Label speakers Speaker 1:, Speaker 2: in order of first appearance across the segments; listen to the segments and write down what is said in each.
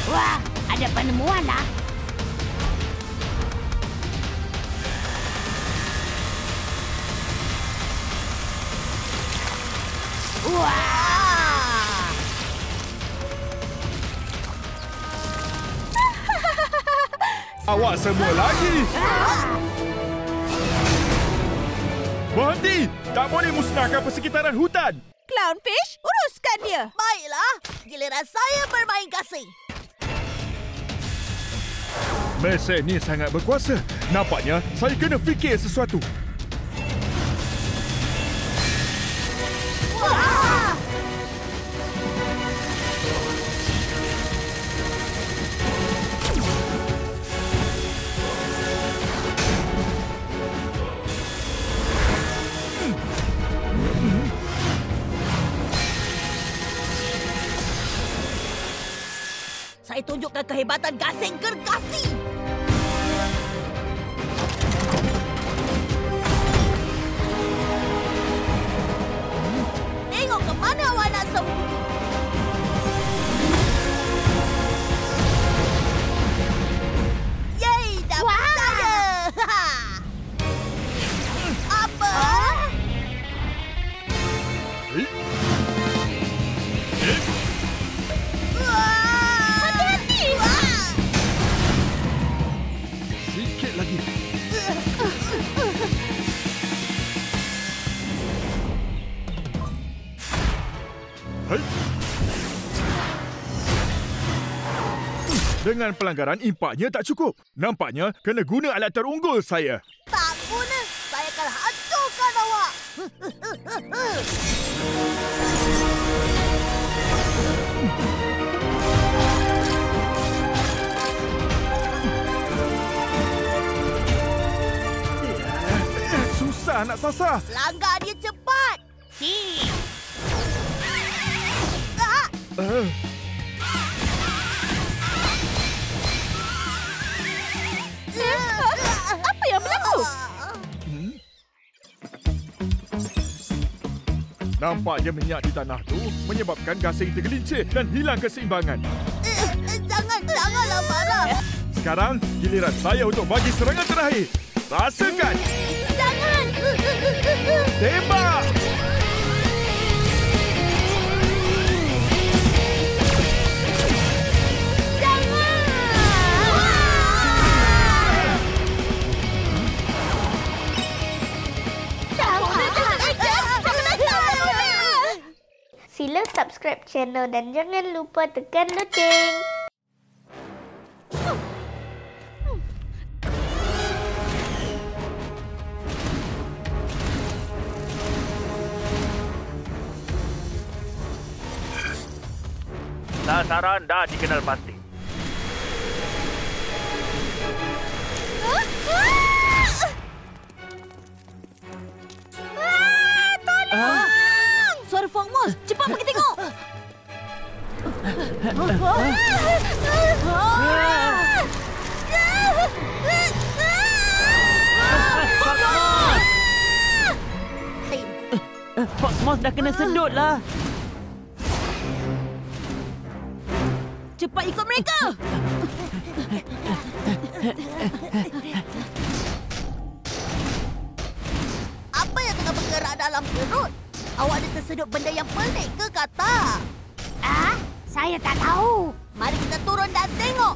Speaker 1: Wah, ada penemuan lah. Wah!
Speaker 2: Awak semua lagi! Berhenti! Tak boleh musnahkan persekitaran hutan!
Speaker 3: Clownfish, uruskan dia.
Speaker 4: Baiklah, giliran saya bermain gasing.
Speaker 2: Mesin ni sangat berkuasa. Nampaknya saya kena fikir sesuatu.
Speaker 4: Wah! Saya tunjukkan kehebatan gasing gergasi. Tengok ke mana awak nak sembunyi. Yeay, dapat saya. Apa?
Speaker 3: Hati-hati.
Speaker 2: Sikit lagi. Hai. Dengan pelanggaran impaknya tak cukup. Nampaknya kena guna alat terunggul saya.
Speaker 4: Tak guna. Saya akan hancurkan awak.
Speaker 2: Susah nak sasar.
Speaker 4: Langgar dia cepat. Ah!
Speaker 3: Apa yang berlaku?
Speaker 2: Nampaknya minyak di tanah tu menyebabkan gasing tergelincir dan hilang keseimbangan.
Speaker 4: Janganlah marah.
Speaker 2: Sekarang giliran saya untuk bagi serangan terakhir. Rasakan.
Speaker 4: Jangan.
Speaker 2: Tembak.
Speaker 5: Sila subscribe channel dan jangan lupa tekan loceng.
Speaker 6: Sasaran dah dikenal pasti.
Speaker 4: Suara Fogmos. Cepat pergi tengok.
Speaker 6: Fogmos dah kena sedut lah.
Speaker 4: Cepat ikut mereka. Apa yang tengah bergerak dalam perut? Awak ada tersedut benda yang pelik ke, kata?
Speaker 1: Ah, saya tak tahu.
Speaker 4: Mari kita turun dan tengok.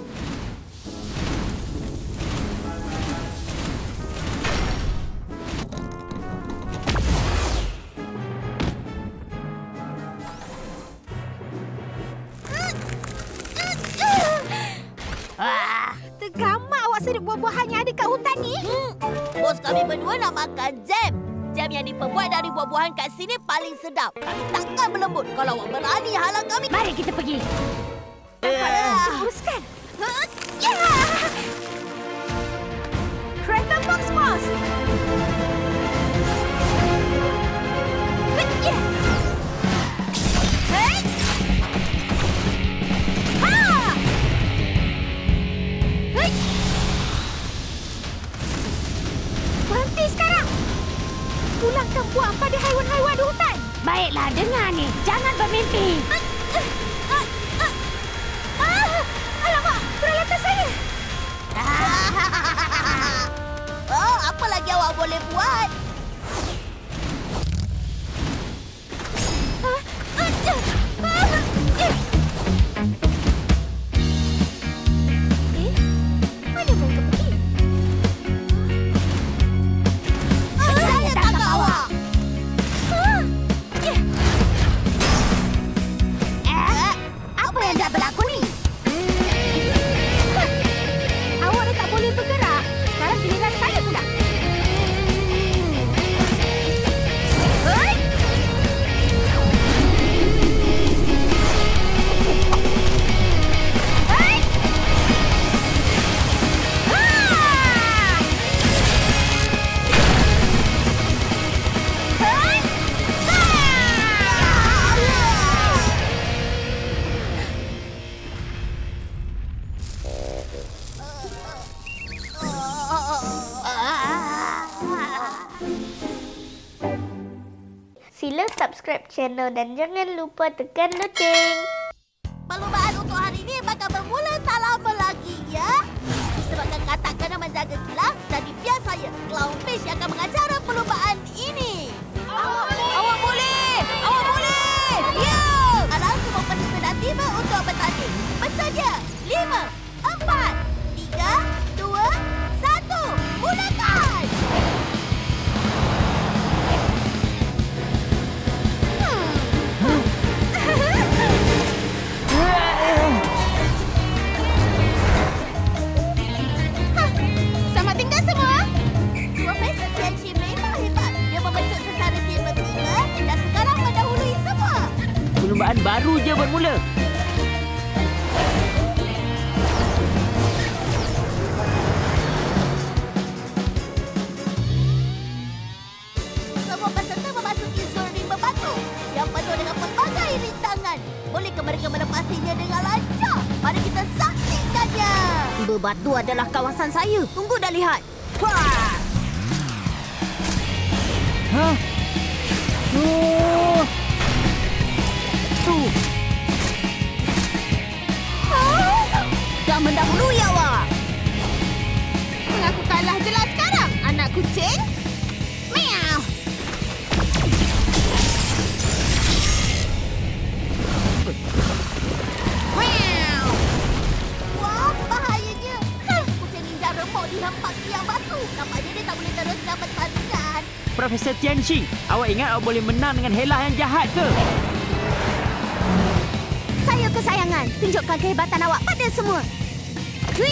Speaker 3: Tergamak awak sedut buah-buahan yang ada kat hutan ni.
Speaker 4: Bos kami berdua nak makan jam. Jam yang diperbuat dari buah-buahan kat sini paling sedap. Kami takkan berlembut kalau awak berani halang kami.
Speaker 1: Mari kita pergi.
Speaker 3: Uruskan. Kereta Fogmos. Berhenti sekarang. Pulangkan buang pada haiwan-haiwan di hutan.
Speaker 1: Baiklah, dengar ni. Jangan bermimpi.
Speaker 4: lagi awak boleh buat.
Speaker 3: Mana mereka pergi?
Speaker 4: Saya tangkap awak.
Speaker 1: Apa yang dah berlaku ni?
Speaker 3: Awak dah tak boleh bergerak. Sekarang giliran saya pula. Hei! Hei! Hei!
Speaker 5: Sila subscribe channel dan jangan lupa tekan loceng.
Speaker 4: Perlumbaan untuk hari ini bakal bermula tak lama lagi, ya. Disebabkan katakan menjaga kilang, jadi biar saya, Clownfish, yang akan mengacara perlumbaan ini. Awak boleh! Awak boleh! Ya! Alah, semua peserta dah tiba untuk bertanding. Bersedia! 5, 4, 3, 2, 1, mulakan!
Speaker 3: Selamat tinggal semua.
Speaker 4: Profesor Tianqi memang hebat. Dia membentuk secara tiba-tiba dan sekarang mendahului semua.
Speaker 6: Perlumbaan baru je bermula.
Speaker 4: Semua peserta memasuki zon ring berbatu yang penuh dengan pelbagai rintangan. Bolehkah mereka melepasinya dengan lancar? Mari kita saksikannya. Berbatu adalah kawasan saya. Tunggu dan lihat. Wah!
Speaker 6: Hah? Oh.
Speaker 4: Dah mendahului awak.
Speaker 3: Mengaku kalah jelas sekarang, anak kucing. Meow. Meow.
Speaker 4: Wah, bahayanya. Kucing ninja remuk dihempak tiang batu. Nampaknya dia tak boleh teruskan pertandingan.
Speaker 6: Profesor Tianqi, awak ingat awak boleh menang dengan helah yang jahat ke?
Speaker 3: Saya kesayangan. Tunjukkan kehebatan awak pada semua. Hui.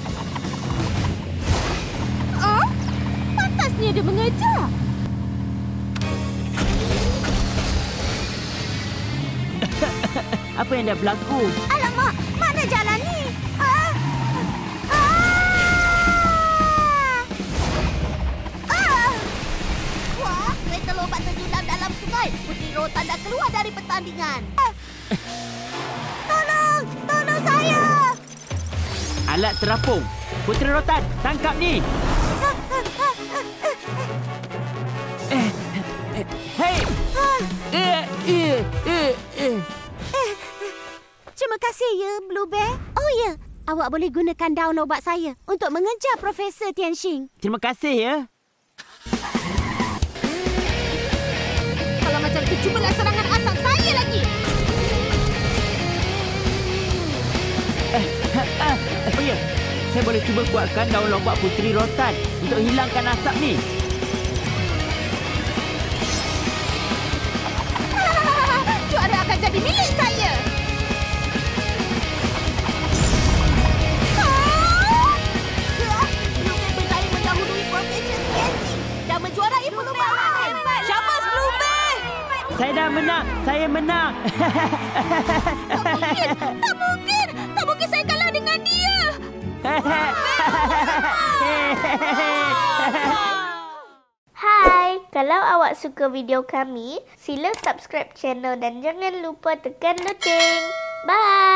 Speaker 3: Oh, pantasnya dia mengejar.
Speaker 6: Apa yang dah berlaku?
Speaker 3: Alamak, mana jalan ni? Ah!
Speaker 4: Wah, kereta lompat terjunam dalam sungai. Putri Rotan dah keluar dari pertandingan.
Speaker 3: Tolong! Tolong saya!
Speaker 6: Alat terapung. Puteri Rotan, tangkap ni. Hei!
Speaker 3: Terima kasih ya, Blue Bear. Oh ya, awak boleh gunakan daun obat saya untuk mengejar Profesor Tianqi.
Speaker 6: Terima kasih ya.
Speaker 3: Kalau macam itu, cubalah serangan asap saya lagi.
Speaker 6: Apa ya? Saya boleh cuba kuatkan daun lobak Puteri Rotan untuk hilangkan asap ni.
Speaker 3: Juara akan jadi milik saya.
Speaker 4: Bluebird berjaya mendahului Profesor Tianqi dan menjuarai perlumbaan. Syabas Bluebird!
Speaker 6: Saya dah menang. Saya menang.
Speaker 3: Tak mungkin. Tak mungkin saya kalah dengan dia.
Speaker 5: Hai, kalau awak suka video kami, sila subscribe channel dan jangan lupa tekan loceng. Bye!